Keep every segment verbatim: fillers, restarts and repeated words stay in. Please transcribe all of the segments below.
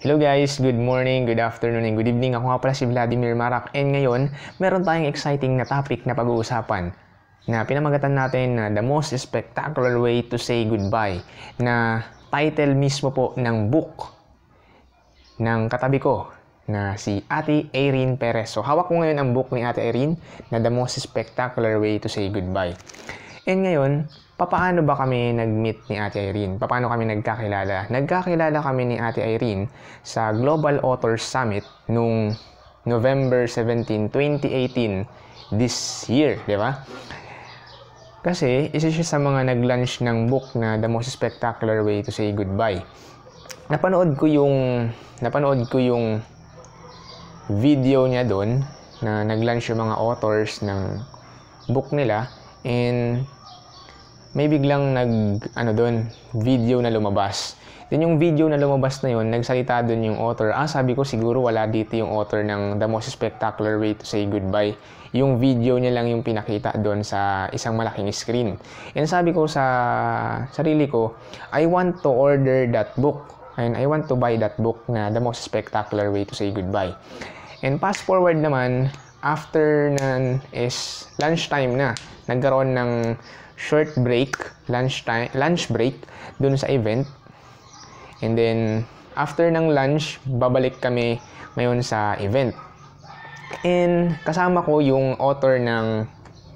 Hello guys, good morning, good afternoon, and good evening. Ako nga pala si Vladimir Marrak, and ngayon, meron tayong exciting na topic na pag-uusapan na pinamagatan natin na The Most Spectacular Way to Say Goodbye, na title mismo po ng book ng katabi ko na si Ate Irene Perez. So hawak ko ngayon ang book ni Ate Irene na The Most Spectacular Way to Say Goodbye. And ngayon, papaano ba kami nag-meet ni Ate Irene? Paano kami nagkakilala? Nagkakilala kami ni Ate Irene sa Global Authors Summit nung November seventeenth, twenty eighteen, this year, di ba? Kasi isa siya sa mga nag-launch ng book na The Most Spectacular Way to Say Goodbye. Napanood ko yung napanood ko yung video niya doon na nag-launch yung mga authors ng book nila, and may biglang nag, ano doon, video na lumabas. Then yung video na lumabas na yun, nagsalita doon yung author. Ah, sabi ko siguro wala dito yung author ng The Most Spectacular Way to Say Goodbye. Yung video niya lang yung pinakita doon sa isang malaking screen. And sabi ko sa sarili ko, I want to order that book. And I want to buy that book na The Most Spectacular Way to Say Goodbye. And fast forward naman, after nan is lunchtime na. Nagkaroon ng short break, lunch time, lunch break dun sa event. And then after ng lunch, babalik kami ngayon sa event. And kasama ko yung author ng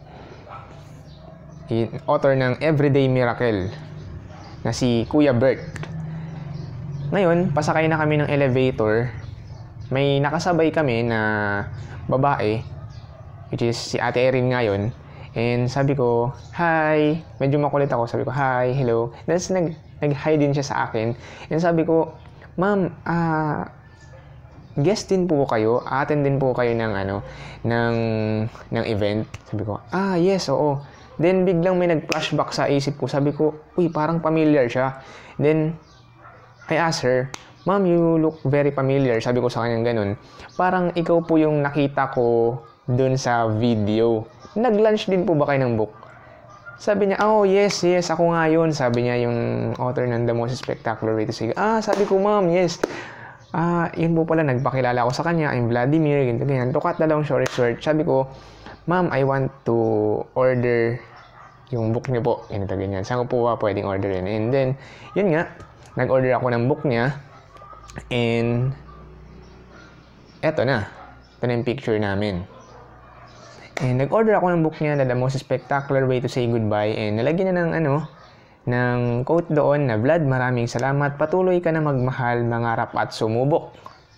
yung author ng Everyday Miracle na si Kuya Bert. Ngayon, pasakay na kami ng elevator. May nakasabay kami na babae, which is si Ate Erin ngayon. And sabi ko, hi. Medyo makulit ako. Sabi ko, hi, hello. Tapos nag, nag-hi din siya sa akin. And sabi ko, ma'am, ah, uh, guest din po kayo? Attend din po kayo ng, ano, ng, ng event? Sabi ko, ah, yes, oo. Then, biglang may nag-flashback sa isip ko. Sabi ko, uy, parang familiar siya. Then, I asked her, ma'am, you look very familiar. Sabi ko sa kanya ganun. Parang ikaw po yung nakita ko dun sa video. Nag-lunch din po ba kayo ng book? Sabi niya, oh yes, yes, ako nga yun. Sabi niya yung author ng The Most Spectacular Way to Say Goodbye. Ah, sabi ko, ma'am, yes. Ah, yun po pala, nagpakilala ako sa kanya. I'm Vladimir, ganito, ganyan. To cut na lang short short. Sabi ko, ma'am, I want to order yung book niyo po. Ganito, ganyan. Saan ko po ba pwedeng orderin? And then, yun nga, nag-order ako ng book niya. And, eto na. Ito na yung picture namin. And nag-order ako ng book niya na The Most Spectacular Way to Say Goodbye, and nalagyan na ng ano, ng quote doon na, Vlad, maraming salamat, patuloy ka na magmahal, mangarap at sumubok.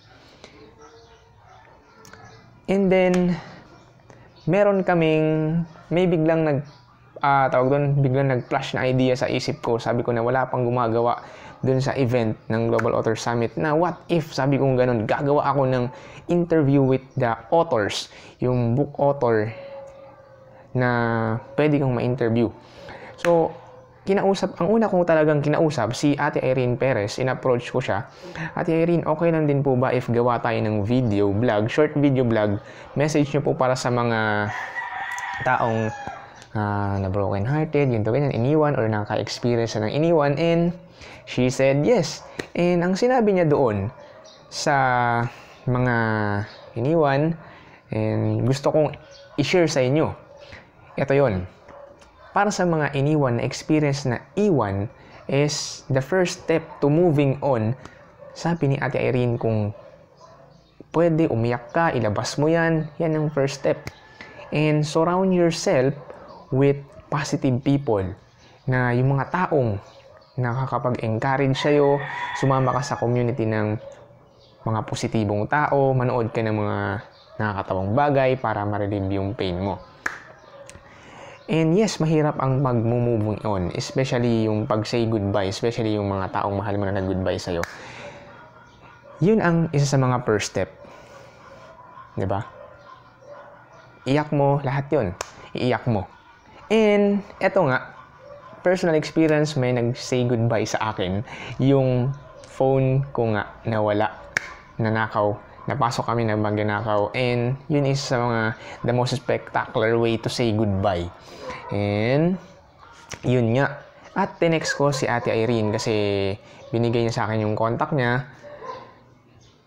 And then meron kaming may biglang nag uh, tawag doon, biglang nag-flash na idea sa isip ko. Sabi ko na wala pang gumagawa doon sa event ng Global Author Summit na what if, sabi kong ganun, gagawa ako ng interview with the authors, yung book author na pwede kong ma-interview. So, kinausap, ang una kong talagang kinausap, si Ate Irene Perez, in-approach ko siya. Ate Irene, okay lang din po ba if gawa tayo ng video vlog, short video vlog, message nyo po para sa mga taong uh, na broken hearted, yun to ganyan, iniwan, or naka-experience na ng iniwan, and she said yes. And ang sinabi niya doon sa mga iniwan, and gusto kong i-share sa inyo, ito yon. Para sa mga iniwan na experience na iwan is the first step to moving on. Sabi ni Ate Irene, kung pwede umiyak ka, ilabas mo yan, yan ang first step. And surround yourself with positive people, na yung mga taong nakakapag-encourage sa'yo, sumama ka sa community ng mga positibong tao, manood ka ng mga nakakatawang bagay para ma-relieve yung pain mo. And yes, mahirap ang mag-moving on, especially yung pag-say goodbye, especially yung mga taong mahal mo na nag-goodbye sa'yo. Yun ang isa sa mga first step. Diba? Iyak mo, lahat yun. Iiyak mo. And eto nga, personal experience, may nag-say goodbye sa akin. Yung phone ko nga nawala, nanakaw. Napasok kami ng magnanakaw, and yun is sa mga the most spectacular way to say goodbye. And yun nga, At tinext ko si Ate Irene kasi binigay niya sa akin yung contact niya.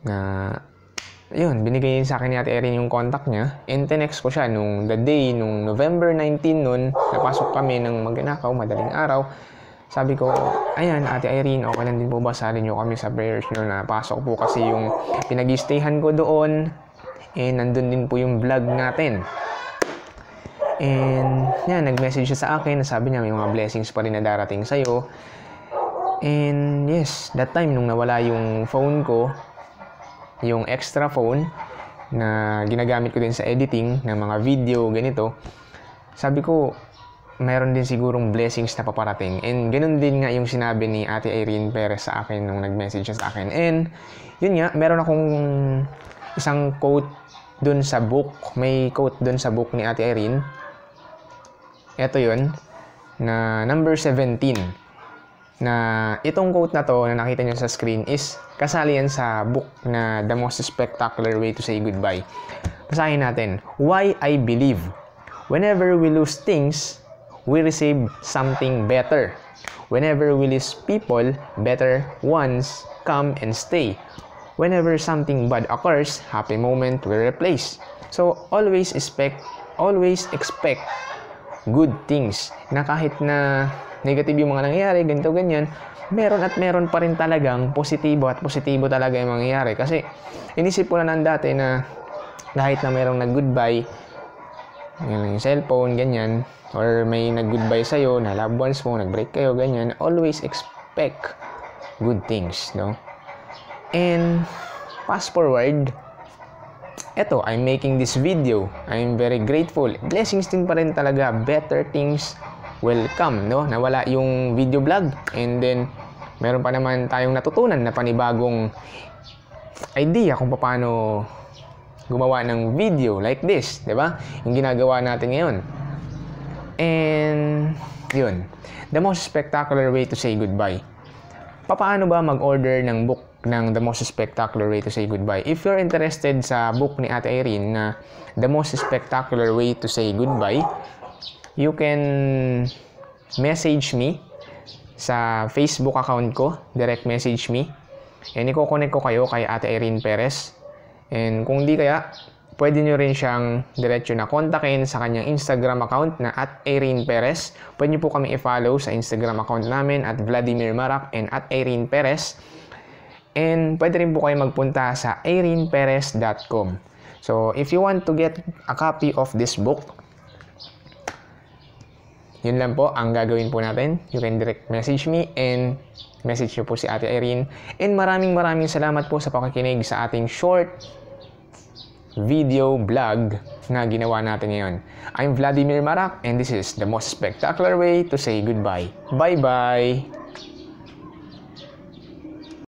na yun, binigay sa akin ni Ate Erin yung contact niya, and tinext ko siya nung the day, nung November nineteenth nun, napasok kami ng magnakaw, madaling araw. Sabi ko, ayan, Ate Erin, okay lang din po ba sali nyo kami sa prayers nyo? Napasok po kasi yung pinag-stayhan ko doon, and nandun din po yung vlog natin. And yan, nag-message siya sa akin, sabi niya may mga blessings pa rin na darating sa'yo. And yes, that time nung nawala yung phone ko, yung extra phone na ginagamit ko din sa editing ng mga video, ganito, sabi ko, mayroon din sigurong blessings na paparating. And ganun din nga yung sinabi ni Ate Irene Perez sa akin nung nag-message siya sa akin. And yun nga, meron akong isang quote dun sa book. May quote dun sa book ni Ate Irene. Ito yun, na number seventeen. Na itong quote na to na nakita nyo sa screen is kasali yan sa book na The Most Spectacular Way to Say Goodbye. Basahin natin. Why I believe. Whenever we lose things, we receive something better. Whenever we lose people, better ones come and stay. Whenever something bad occurs, happy moment will replace. So always expect, always expect good things. Na kahit na negative yung mga nangyayari, ganito, ganyan, meron at meron pa rin talagang positibo at positibo talaga yung mangyayari. Kasi, inisip ko na nang dati na kahit na merong nag-goodbye, yung cellphone, ganyan, or may nag-goodbye sa'yo, na loved ones mo, nag-break kayo, ganyan, always expect good things, no? And, fast forward, eto, I'm making this video. I'm very grateful. Blessings din pa rin talaga. Better things welcome, no? Nawala yung video vlog, and then meron pa naman tayong natutunan na panibagong idea kung paano gumawa ng video like this, di ba? Yung ginagawa natin ngayon. And yun, The Most Spectacular Way to Say Goodbye. Paano ba mag-order ng book ng The Most Spectacular Way to Say Goodbye? If you're interested sa book ni Ate Irene na The Most Spectacular Way to Say Goodbye, you can message me sa Facebook account ko, direct message me, and i-connect ko kayo kay Ate Irene Perez. And kung di kaya, pwede nyo rin siyang diretso na kontakin sa kanyang Instagram account na at Irene Perez. Pwede nyo po kami i-follow sa Instagram account namin at Vladimir Marrack and at Irene Perez. And pwede rin po kayo magpunta sa irene perez dot com. So if you want to get a copy of this book, yun lang po ang gagawin po natin. You can direct message me and message nyo po si Ate Irene. And maraming maraming salamat po sa pakikinig sa ating short video vlog na ginawa natin ngayon. I'm Vladimir Marrack and this is The Most Spectacular Way to Say Goodbye. Bye-bye!